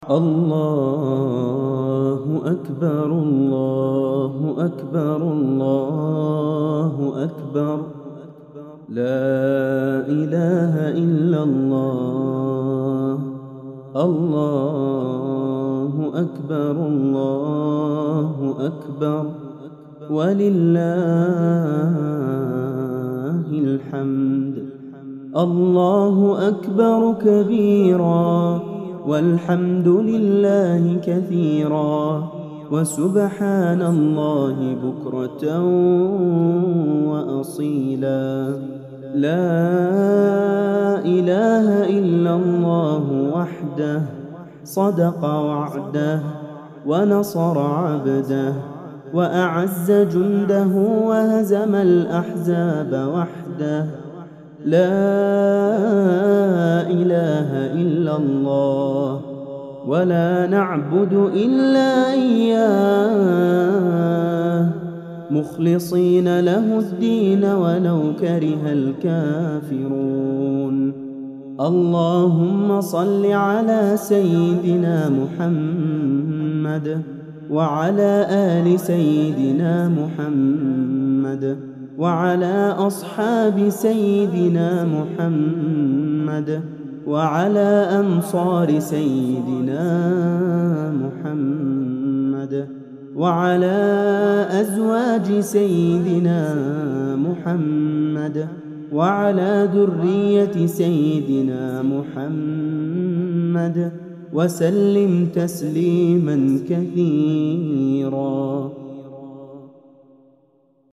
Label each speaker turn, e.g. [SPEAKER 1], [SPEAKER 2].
[SPEAKER 1] الله أكبر الله أكبر الله أكبر، لا إله إلا الله. الله أكبر الله أكبر، ولله الحمد. الله أكبر كبيرا، والحمد لله كثيرا، وسبحان الله بكرة وأصيلا. لا إله إلا الله وحده، صدق وعده ونصر عبده، وأعز جنده وهزم الأحزاب وحده. لا إله إلا الله، ولا نعبد إلا إياه، مخلصين له الدين ولو كره الكافرون. اللهم صل على سيدنا محمد وعلى آل سيدنا محمد وعلى أصحاب سيدنا محمد وعلى أنصار سيدنا محمد وعلى أزواج سيدنا محمد وعلى ذرية سيدنا محمد، وسلم تسليما كثيرا.